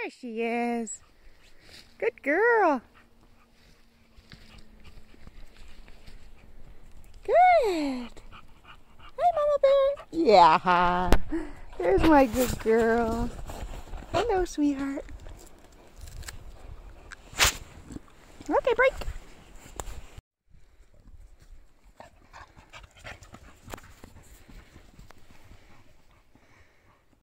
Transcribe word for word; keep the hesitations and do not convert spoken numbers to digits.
There she is. Good girl. Good. Hi, Mama Bear. Yeah. There's my good girl. Hello, sweetheart. Okay, break.